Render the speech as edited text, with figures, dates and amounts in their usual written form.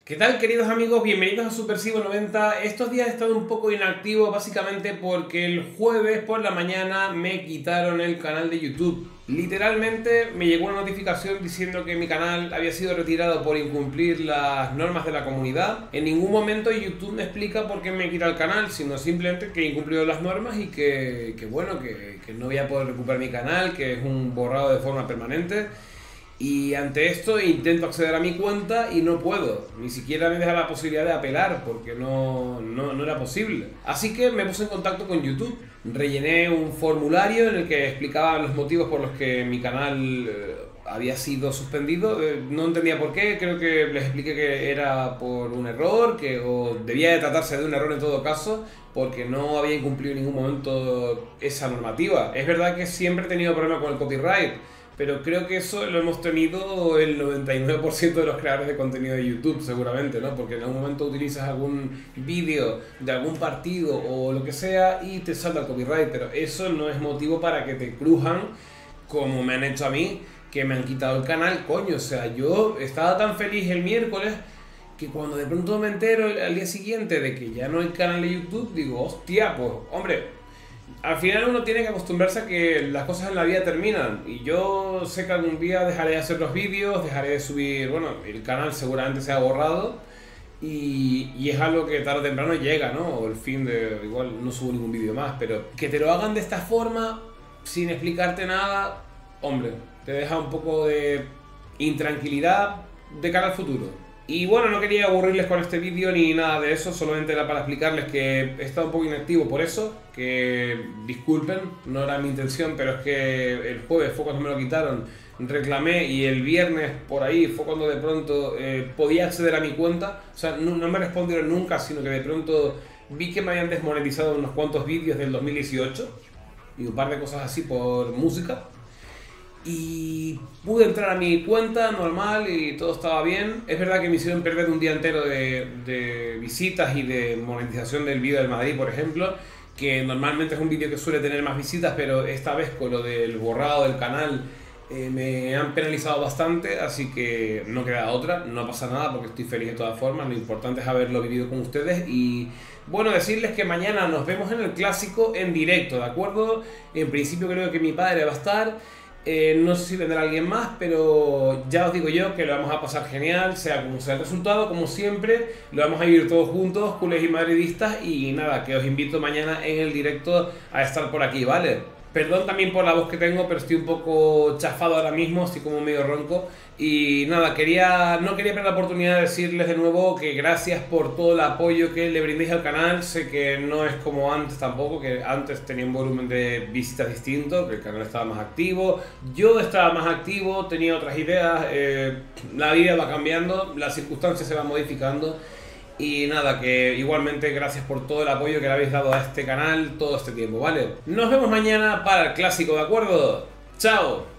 ¿Qué tal, queridos amigos? Bienvenidos a Supersivo90. Estos días he estado un poco inactivo básicamente porque el jueves por la mañana me quitaron el canal de YouTube. Literalmente me llegó una notificación diciendo que mi canal había sido retirado por incumplir las normas de la comunidad. En ningún momento YouTube me explica por qué me quita el canal, sino simplemente que he incumplido las normas y que no voy a poder recuperar mi canal, que es un borrado de forma permanente. Y ante esto intento acceder a mi cuenta y no puedo, ni siquiera me deja la posibilidad de apelar porque no era posible. Así que me puse en contacto con YouTube, rellené un formulario en el que explicaba los motivos por los que mi canal había sido suspendido. No entendía por qué, creo que les expliqué que era por un error, o debía de tratarse de un error en todo caso, porque no había incumplido en ningún momento esa normativa. Es verdad que siempre he tenido problemas con el copyright, pero creo que eso lo hemos tenido el 99% de los creadores de contenido de YouTube, seguramente, ¿no? Porque en algún momento utilizas algún vídeo de algún partido o lo que sea y te salta el copyright, pero eso no es motivo para que te crujan como me han hecho a mí, que me han quitado el canal, coño. O sea, yo estaba tan feliz el miércoles que cuando de pronto me entero al día siguiente de que ya no hay canal de YouTube, digo, hostia, pues, hombre, al final uno tiene que acostumbrarse a que las cosas en la vida terminan, y yo sé que algún día dejaré de hacer los vídeos, dejaré de subir, bueno, el canal seguramente se ha borrado y es algo que tarde o temprano llega, ¿no? O el fin de, igual no subo ningún vídeo más, pero que te lo hagan de esta forma, sin explicarte nada, hombre, te deja un poco de intranquilidad de cara al futuro. Y bueno, no quería aburrirles con este vídeo ni nada de eso, solamente era para explicarles que he estado un poco inactivo por eso, que disculpen, no era mi intención, pero es que el jueves fue cuando me lo quitaron, reclamé, y el viernes por ahí fue cuando de pronto podía acceder a mi cuenta. O sea, no me respondieron nunca, sino que de pronto vi que me habían desmonetizado unos cuantos vídeos del 2018 y un par de cosas así por música. Y pude entrar a mi cuenta normal y todo estaba bien. Es verdad que me hicieron perder un día entero de visitas y de monetización del vídeo del Madrid, por ejemplo, que normalmente es un vídeo que suele tener más visitas, pero esta vez con lo del borrado del canal me han penalizado bastante, así que no queda otra, no pasa nada porque estoy feliz de todas formas. Lo importante es haberlo vivido con ustedes y bueno, decirles que mañana nos vemos en el Clásico en directo, ¿de acuerdo? En principio creo que mi padre va a estar. No sé si vendrá alguien más, pero ya os digo yo que lo vamos a pasar genial, sea como sea el resultado, como siempre, lo vamos a vivir todos juntos, culés y madridistas, y nada, que os invito mañana en el directo a estar por aquí, ¿vale? Perdón también por la voz que tengo, pero estoy un poco chafado ahora mismo, estoy como medio ronco. Y nada, no quería perder la oportunidad de decirles de nuevo que gracias por todo el apoyo que le brindéis al canal. Sé que no es como antes tampoco, que antes tenía un volumen de visitas distinto, que el canal estaba más activo, yo estaba más activo, tenía otras ideas, la vida va cambiando, las circunstancias se van modificando. Y nada, que igualmente gracias por todo el apoyo que le habéis dado a este canal todo este tiempo, ¿vale? Nos vemos mañana para el Clásico, ¿de acuerdo? ¡Chao!